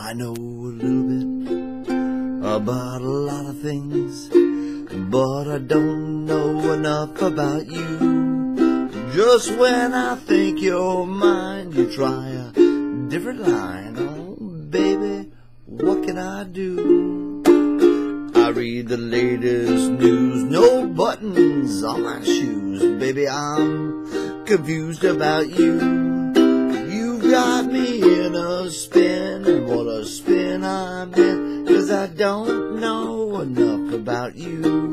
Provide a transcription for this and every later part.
I know a little bit about a lot of things, but I don't know enough about you. Just when I think you're mine, you try a different line. Oh, baby, what can I do? I read the latest news, no buttons on my shoes. Baby, I'm confused about you. You've got me in a spin, and what a spin I'm in, 'cause I don't know enough about you.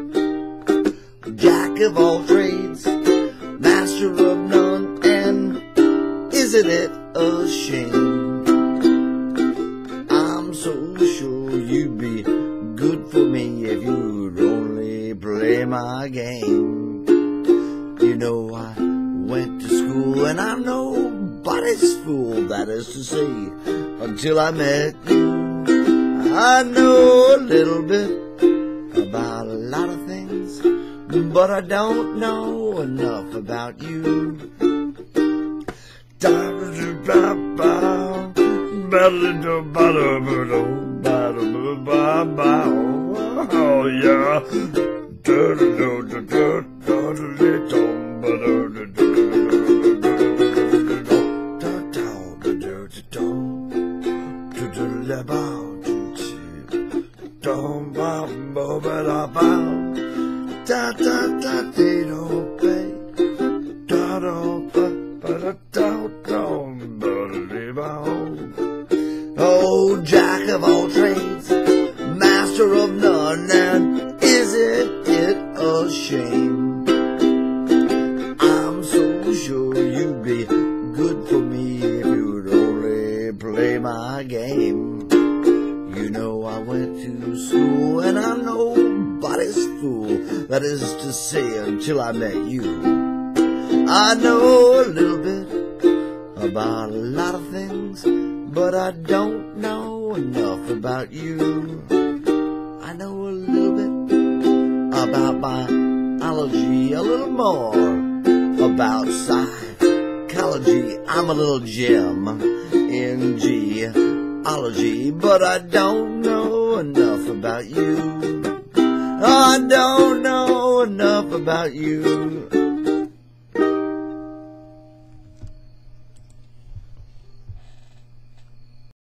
Jack of all trades, master of none, and isn't it a shame? I'm so sure you'd be good for me if you'd only play my game. You know I went to school and I'm nobody's fool, that is to say, until I met you. I know a little bit about a lot of things, but I don't know enough about you. Oh yeah. Oh, Jack of all trades, master of none, and isn't it a shame? I'm so sure you'd be good for me if you'd only play my game. You know I went to school and I'm nobody's fool, that is to say, until I met you. I know a little bit about a lot of things, but I don't know enough about you. I know a little bit about biology, a little more about psychology. I'm a little gem in geology, but I don't know enough about you. I don't know enough about you.